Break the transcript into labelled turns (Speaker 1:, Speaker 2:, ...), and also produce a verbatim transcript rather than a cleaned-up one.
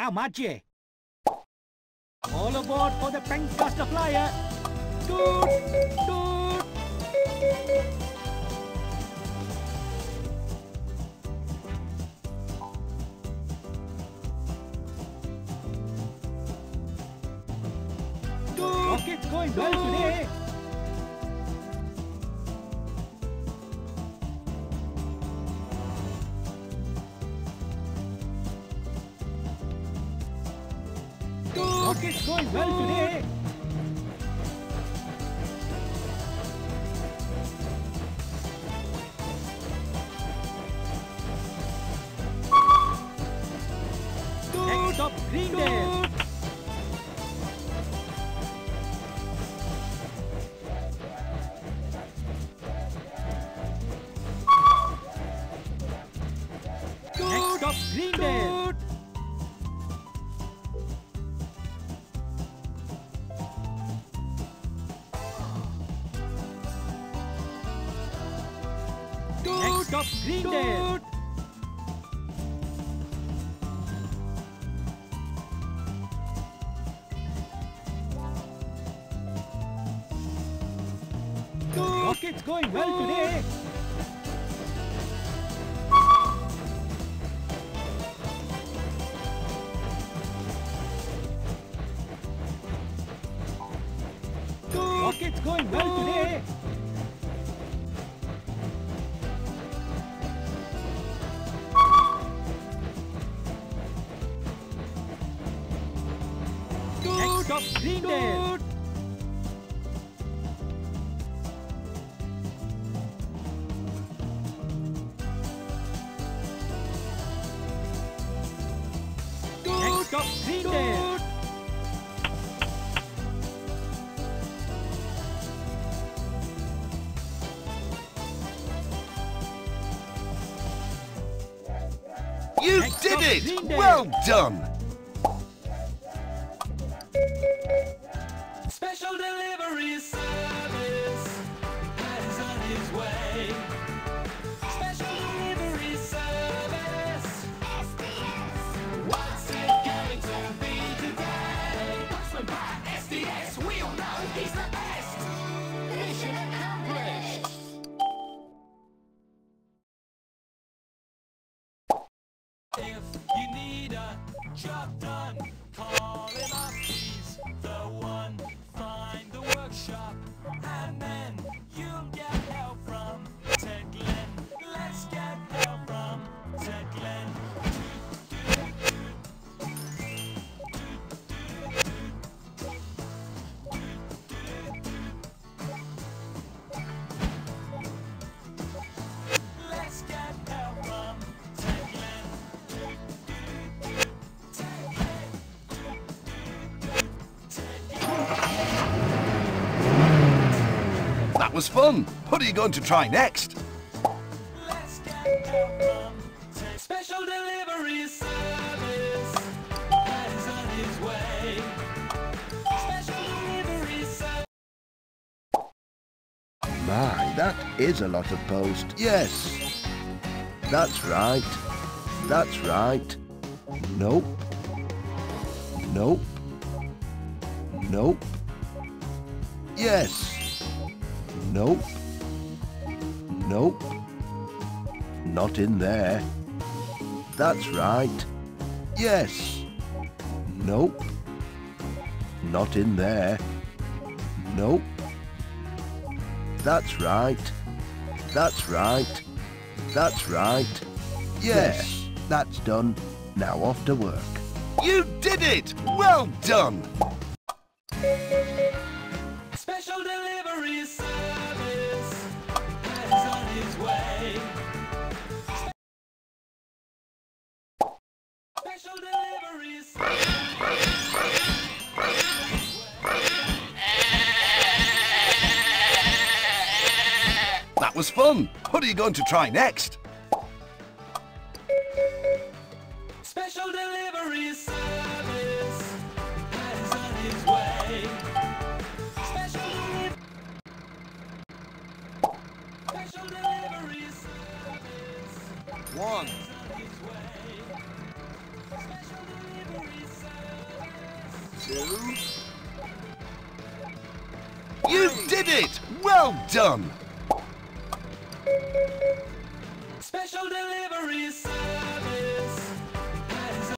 Speaker 1: How much? All aboard for the Pencastle Flyer. Toot! Toot! Rocket's going well today. Rocket's going well today. Next stop, Greendale. Next stop, Greendale. Next stop, Greendale. Rocket's going well today. Rocket's going well today. Next stop, Greendale. Next stop, Greendale.
Speaker 2: You
Speaker 1: Next
Speaker 2: did
Speaker 1: stop,
Speaker 2: it!
Speaker 1: Greendale.
Speaker 2: Well done!
Speaker 3: Special delivery service is on his way. Special delivery service. What's it going to be today? Postman by S D S, we all know he's the best. Mission accomplished. If you need a job done, call him up, he's the one. Find the workshop, and then you'll get help from Ted Glenn. Let's get help from Ted Glenn. Let's get help from Ted Glenn.
Speaker 2: That was fun! What are you going to try next?
Speaker 3: Let's get help from Ted. Special delivery service is on his way. Special delivery service.
Speaker 4: My, that is a lot of post. Yes. That's right. That's right. Nope. Nope. Nope. Yes. Nope. Nope. Not in there. That's right. Yes. Nope. Not in there. Nope. That's right. That's right. That's right. Yes. That's done. Now off to work.
Speaker 2: You did it! Well done!
Speaker 3: Special delivery service is on his way. Special delivery service.
Speaker 2: That was fun! What are you going to try next?
Speaker 3: Special delivery service is on his way. Special delivery. Special delivery service
Speaker 2: One.
Speaker 3: is on his way. Special delivery
Speaker 2: two. You did it! Well done!